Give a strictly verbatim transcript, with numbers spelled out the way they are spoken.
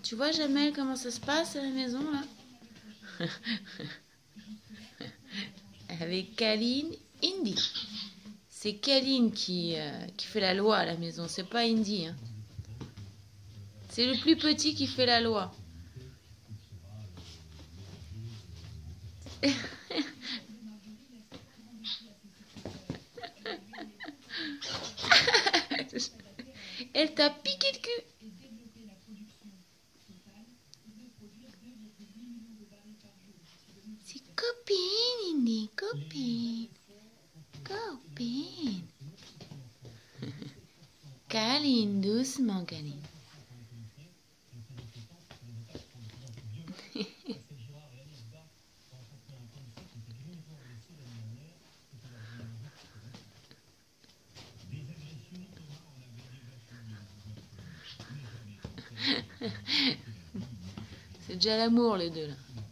Tu vois, Jamel, comment ça se passe à la maison, là? Avec Kaline, Indy. C'est Kaline qui, euh, qui fait la loi à la maison, c'est pas Indy. Hein. C'est le plus petit qui fait la loi. Elle t'a piqué le cul. C'est copine, Indy, copine. Copine. Kaline, doucement, Kaline. C'est déjà l'amour, les deux, là.